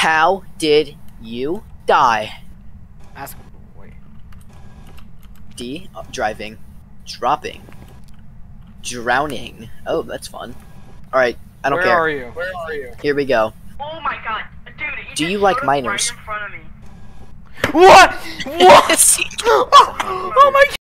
How did you die? Ask. Wait. D. Driving. Dropping. Drowning. Oh, that's fun. Alright, I don't care. Where are you? Where are you? Here we go. Oh my god, dude! Do you like minors? Right in front of me. What? What? Oh my